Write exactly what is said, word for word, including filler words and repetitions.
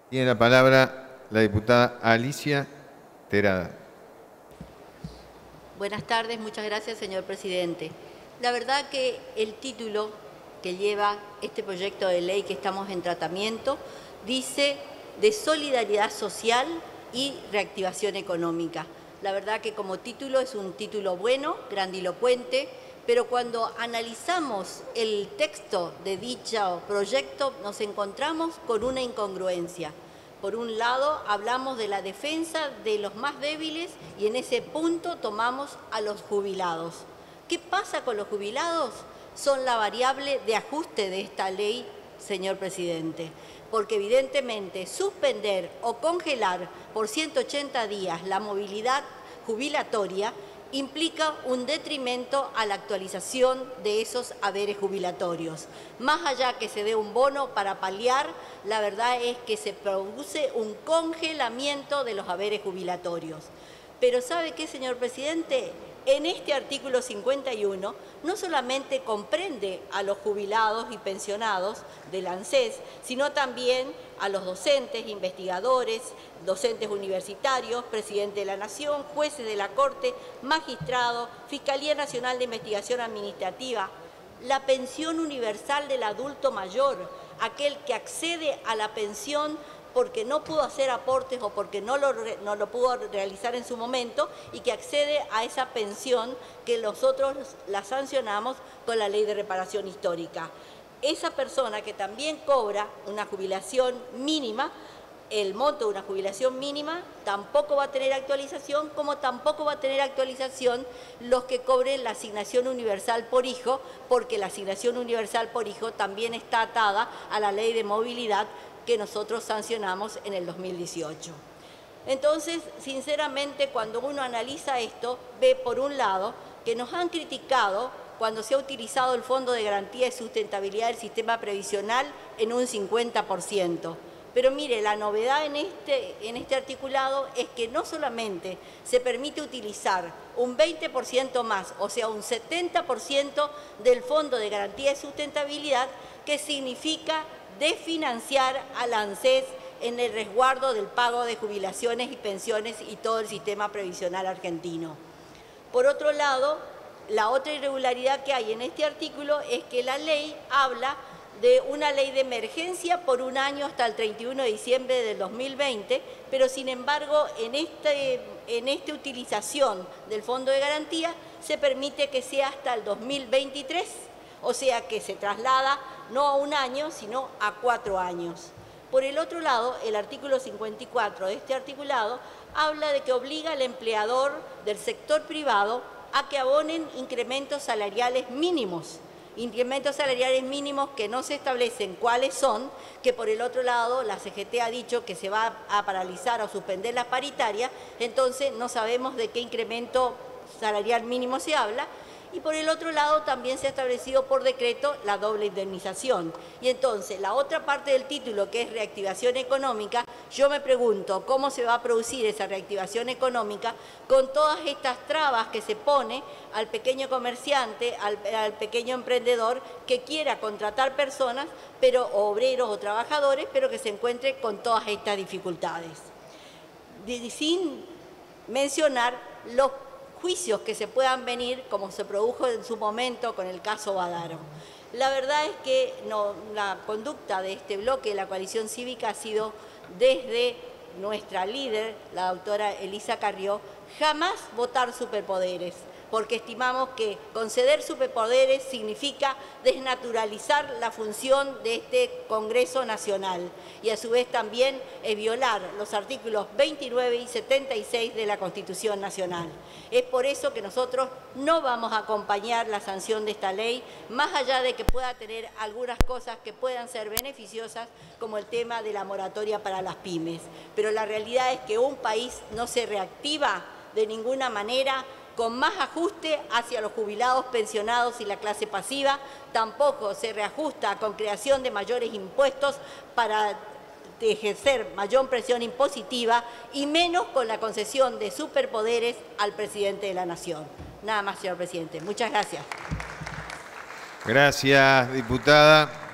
Tiene la palabra la diputada Alicia Terada. Buenas tardes, muchas gracias, señor presidente. La verdad que el título que lleva este proyecto de ley que estamos en tratamiento dice de solidaridad social y reactivación económica. La verdad que como título es un título bueno, grandilocuente, pero cuando analizamos el texto de dicho proyecto nos encontramos con una incongruencia. Por un lado, hablamos de la defensa de los más débiles y en ese punto tomamos a los jubilados. ¿Qué pasa con los jubilados? Son la variable de ajuste de esta ley, señor presidente, porque evidentemente suspender o congelar por ciento ochenta días la movilidad jubilatoria implica un detrimento a la actualización de esos haberes jubilatorios. Más allá que se dé un bono para paliar, la verdad es que se produce un congelamiento de los haberes jubilatorios. Pero ¿sabe qué, señor presidente? En este artículo cincuenta y uno no solamente comprende a los jubilados y pensionados del ANSES, sino también a los docentes, investigadores, docentes universitarios, presidente de la Nación, jueces de la Corte, magistrados, Fiscalía Nacional de Investigación Administrativa, la pensión universal del adulto mayor, aquel que accede a la pensión porque no pudo hacer aportes o porque no lo, no lo pudo realizar en su momento y que accede a esa pensión que nosotros la sancionamos con la Ley de Reparación Histórica. Esa persona que también cobra una jubilación mínima, el monto de una jubilación mínima, tampoco va a tener actualización, como tampoco va a tener actualización los que cobren la asignación universal por hijo, porque la asignación universal por hijo también está atada a la Ley de Movilidad que nosotros sancionamos en el dos mil dieciocho. Entonces, sinceramente, cuando uno analiza esto, ve por un lado que nos han criticado cuando se ha utilizado el Fondo de Garantía y Sustentabilidad del Sistema Previsional en un cincuenta por ciento. Pero mire, la novedad en este, en este articulado es que no solamente se permite utilizar un veinte por ciento más, o sea, un setenta por ciento del Fondo de Garantía y Sustentabilidad, que significa desfinanciar al ANSES en el resguardo del pago de jubilaciones y pensiones y todo el sistema previsional argentino. Por otro lado, la otra irregularidad que hay en este artículo es que la ley habla de una ley de emergencia por un año hasta el treinta y uno de diciembre del dos mil veinte, pero sin embargo en, este, en esta utilización del Fondo de Garantía se permite que sea hasta el dos mil veintitrés, o sea que se traslada no a un año, sino a cuatro años. Por el otro lado, el artículo cincuenta y cuatro de este articulado habla de que obliga al empleador del sector privado a que abonen incrementos salariales mínimos. Incrementos salariales mínimos que no se establecen cuáles son, que por el otro lado la C G T ha dicho que se va a paralizar o suspender las paritarias, entonces no sabemos de qué incremento salarial mínimo se habla. Y por el otro lado también se ha establecido por decreto la doble indemnización. Y entonces la otra parte del título, que es reactivación económica, yo me pregunto cómo se va a producir esa reactivación económica con todas estas trabas que se pone al pequeño comerciante, al, al pequeño emprendedor que quiera contratar personas, pero o obreros o trabajadores, pero que se encuentre con todas estas dificultades. Sin mencionar los juicios que se puedan venir, como se produjo en su momento con el caso Badaro. La verdad es que no, la conducta de este bloque de la coalición cívica ha sido desde nuestra líder, la doctora Elisa Carrió, jamás votar superpoderes, porque estimamos que conceder superpoderes significa desnaturalizar la función de este Congreso Nacional y a su vez también es violar los artículos veintinueve y setenta y seis de la Constitución Nacional. Es por eso que nosotros no vamos a acompañar la sanción de esta ley, más allá de que pueda tener algunas cosas que puedan ser beneficiosas, como el tema de la moratoria para las pymes. Pero la realidad es que un país no se reactiva de ninguna manera con más ajuste hacia los jubilados, pensionados y la clase pasiva, tampoco se reajusta con creación de mayores impuestos para ejercer mayor presión impositiva y menos con la concesión de superpoderes al presidente de la Nación. Nada más, señor presidente. Muchas gracias. Gracias, diputada.